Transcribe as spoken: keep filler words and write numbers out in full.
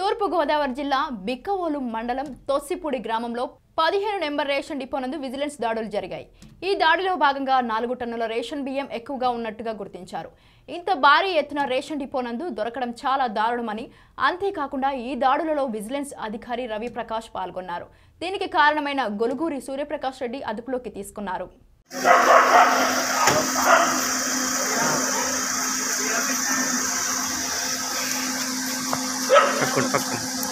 తూర్పు గోదావరి జిల్లా బిక్కవోలు మండలం తొస్సిపూడి గ్రామంలో పదిహేను నెంబర్ రేషన్ డిపో నందు విజిలెన్స్ దాడులు జరిగాయి. ఈ దాడిలో భాగంగా నాలుగు టన్నుల రేషన్ బియ్యం ఎక్కువగా ఉన్నట్టుగా గుర్తించారు. ఇంత భారీ ఎత్తున రేషన్ డిపో నందు దొరకడం చాలా దారుణమని, అంతేకాకుండా ఈ దాడులలో విజిలెన్స్ అధికారి రవి ప్రకాష్ పాల్గొన్నారు. దీనికి కారణమైన గొలుగూరి సూర్యప్రకాష్ రెడ్డి అదుపులోకి తీసుకున్నారు. పక్కన పక్కన